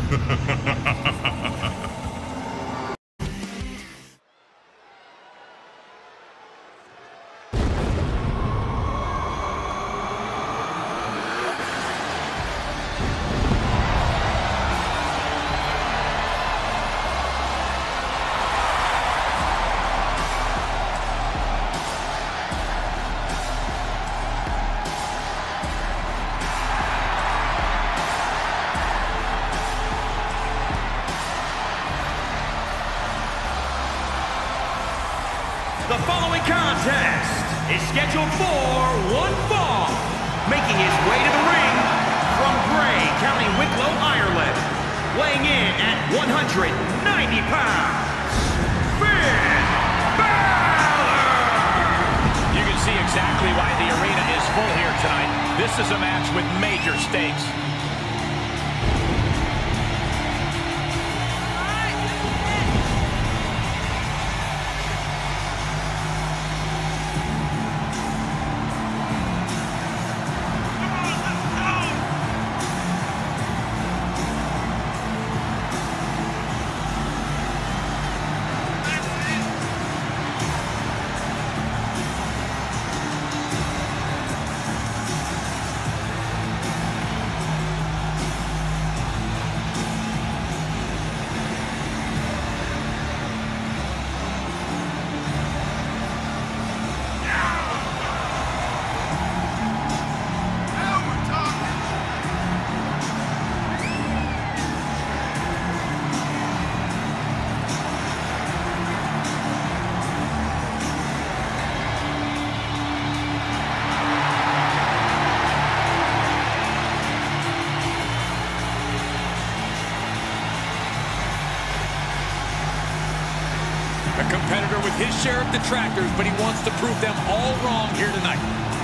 The following contest is scheduled for one fall. Making his way to the ring from Bray, County Wicklow, Ireland. Weighing in at 190 pounds, Finn Balor! You can see exactly why the arena is full here tonight. This is a match with major stakes. A competitor with his share of detractors, but he wants to prove them all wrong here tonight.